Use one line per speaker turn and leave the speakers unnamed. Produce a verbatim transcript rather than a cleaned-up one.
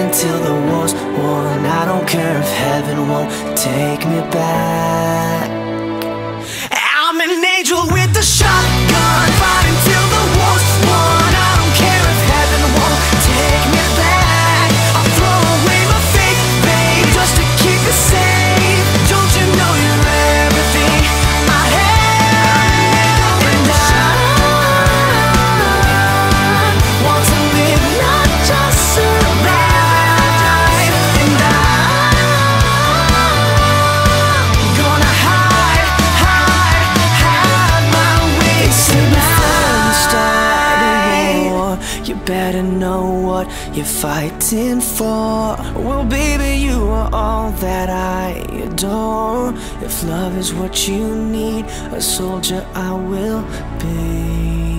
until the war's won. I don't care if heaven won't take me back. I'm an angel with a shotgun, fighting till the war's won. I don't care if heaven won't take me back. I'll throw away my faith, babe, just to keep it safe. Don't you know you're everything I have? And I want to live, not just survive. And I'm gonna hide, hide, hide my way tonight. You better know what you're fighting for. Well, baby, you are all that I adore. If love is what you need, a soldier I will be.